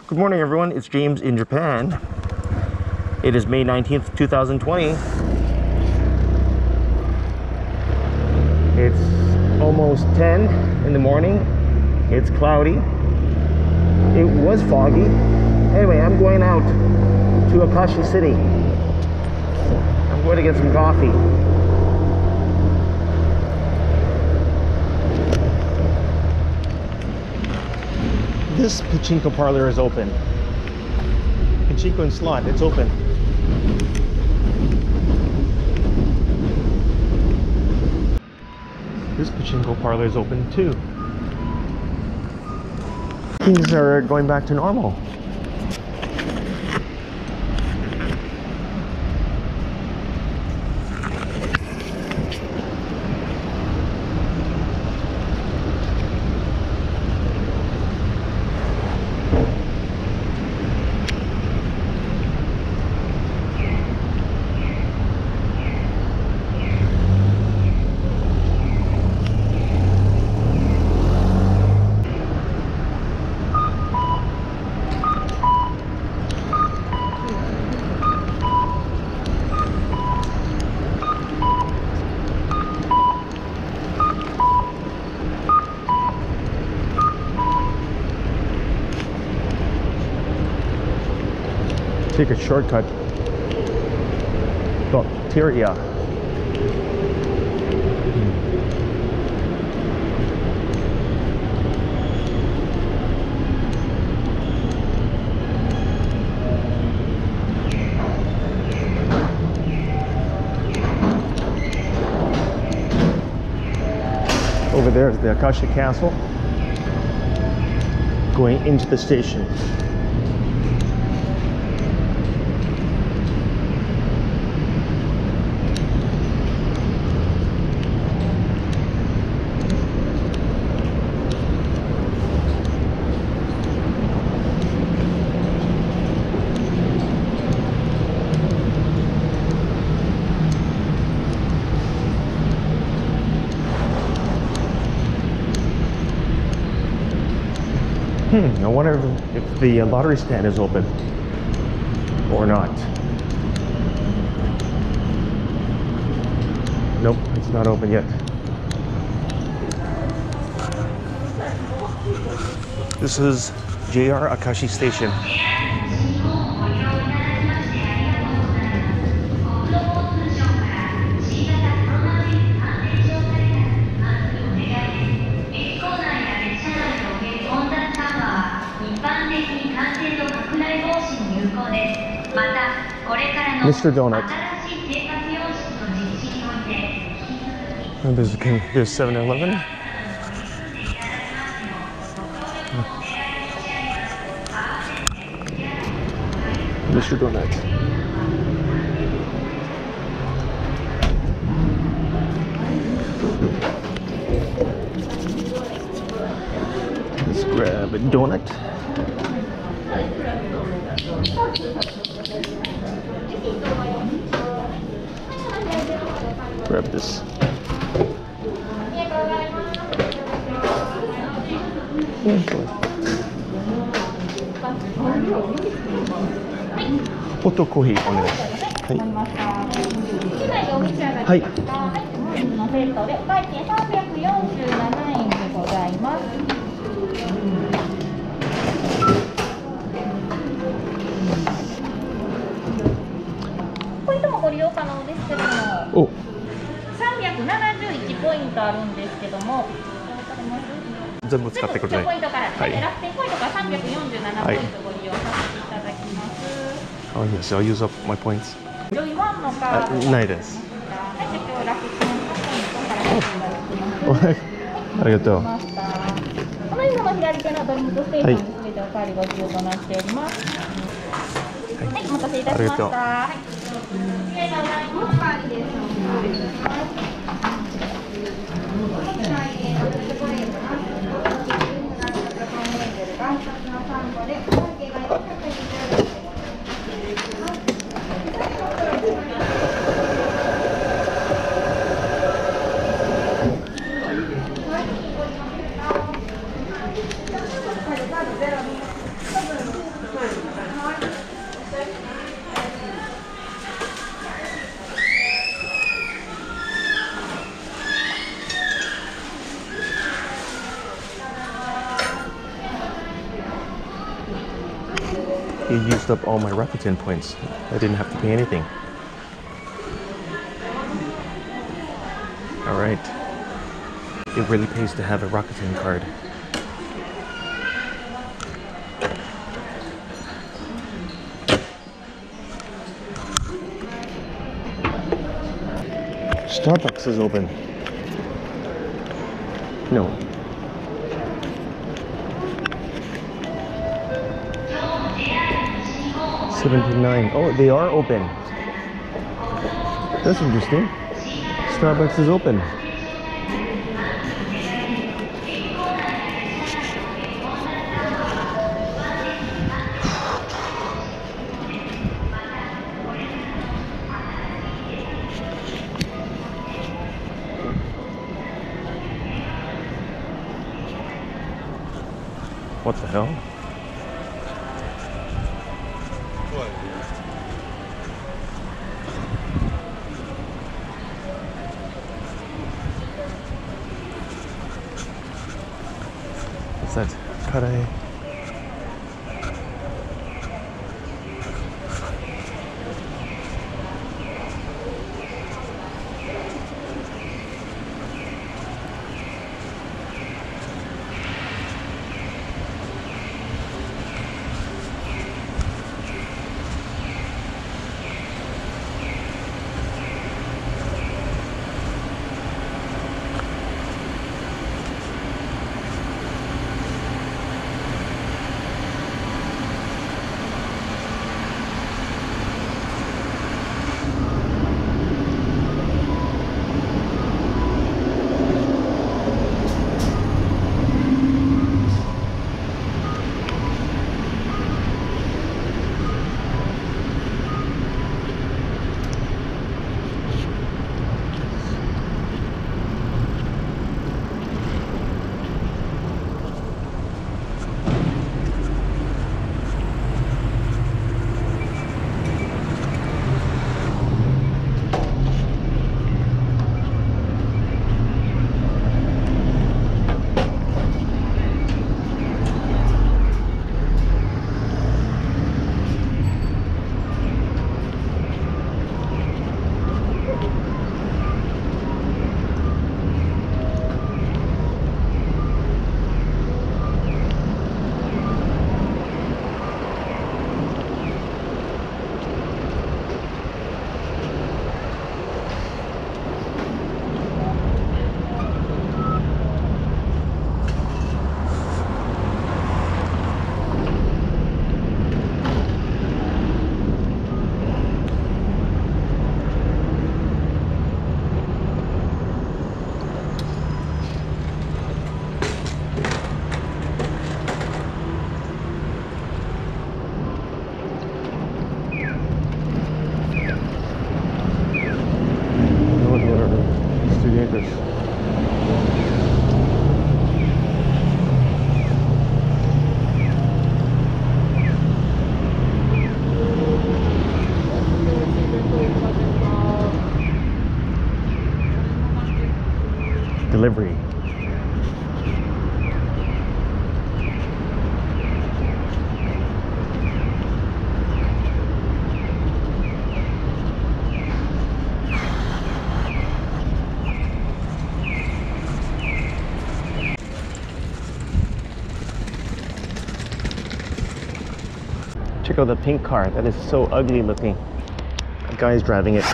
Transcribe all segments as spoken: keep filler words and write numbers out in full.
Good morning, everyone. It's James in Japan. It is May nineteenth, two thousand twenty. It's almost ten in the morning. It's cloudy. It was foggy. Anyway, I'm going out to Akashi City. I'm going to get some coffee. This pachinko parlor is open. Pachinko and slot, it's open. This pachinko parlor is open too. Things are going back to normal. Take a shortcut. Bacteria. Over there is the Akashi Castle. Going into the station. Hmm, I wonder if the lottery stand is open or not. Nope, it's not open yet. This is J R Akashi Station. Mister Donut. And there's there's seven eleven. Mister Donut. Let's grab a donut. Grab this. Hot coffee,お願いします。はい。はい。のセットでお会計さんびゃくよんじゅうななえんでございます。ポイントもご利用可能ですけども、さんびゃくななじゅういちポイントあるんですけども、全部使ってください。ポイントから、はい、楽天ポイントからさんびゃくよんじゅうななポイントご利用させていただきます。Oh yes, I'll use up my points. ジョイワンのカードないです。はい、じゃあ今日楽天ポイントからさせていただきます。ありがとう。この今の左手のドリンクステーションに全てお代わりご自由となっております。はい、お待たせいたしました。はい、ありがとうございます。お代わりです。 You used up all my Rakuten points. I didn't have to pay anything. Alright. It really pays to have a Rakuten card. Starbucks is open. No. seventy-nine. Oh, they are open. That's interesting. Starbucks is open. What the hell? What's that? Kare. Delivery. Check out the pink car. That is so ugly looking. A guy's driving it.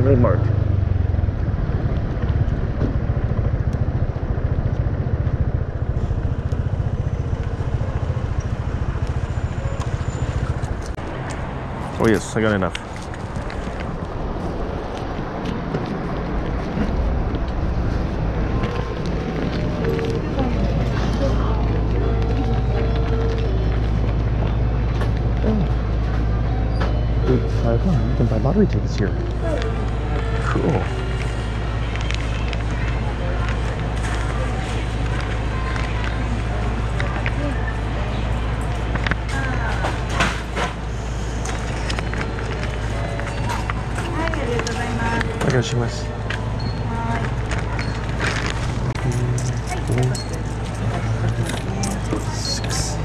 FamilyMart. Oh yes, I got enough. Typhoon. You can buy lottery tickets here. Cool. Onegaishimasu. Six.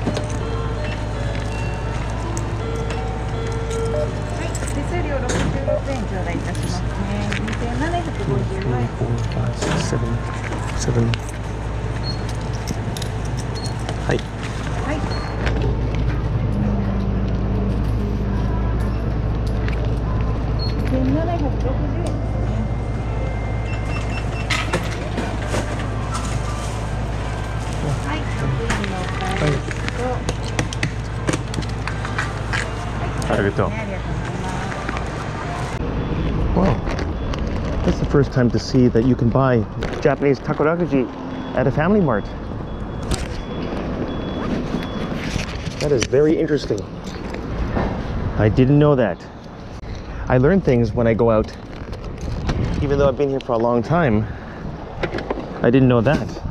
手数料ろくじゅうろくえん頂戴いたしますね。にせんななひゃくごじゅうえん。 はい。 はい。にせんななひゃくろくじゅうえんですね。はい。ろくえんのお返しと。 ありがとう。 ありがとうございます。 Wow, that's the first time to see that you can buy Japanese Takarakuji at a FamilyMart. That is very interesting. I didn't know that. I learn things when I go out. Even though I've been here for a long time, I didn't know that.